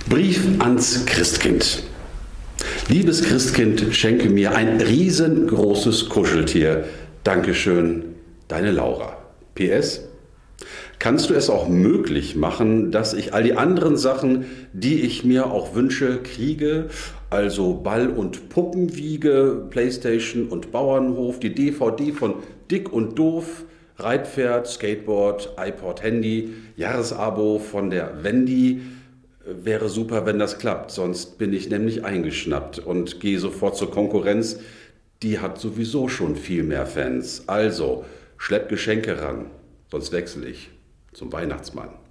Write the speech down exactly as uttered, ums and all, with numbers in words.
Brief ans Christkind. Liebes Christkind, schenke mir ein riesengroßes Kuscheltier. Dankeschön, deine Laura. P S. Kannst du es auch möglich machen, dass ich all die anderen Sachen, die ich mir auch wünsche, kriege? Also Ball- und Puppenwiege, Playstation und Bauernhof, die D V D von Dick und Doof, Reitpferd, Skateboard, iPod, Handy, Jahresabo von der Wendy. Wäre super, wenn das klappt, sonst bin ich nämlich eingeschnappt und gehe sofort zur Konkurrenz. Die hat sowieso schon viel mehr Fans. Also, schlepp Geschenke ran, sonst wechsle ich zum Weihnachtsmann.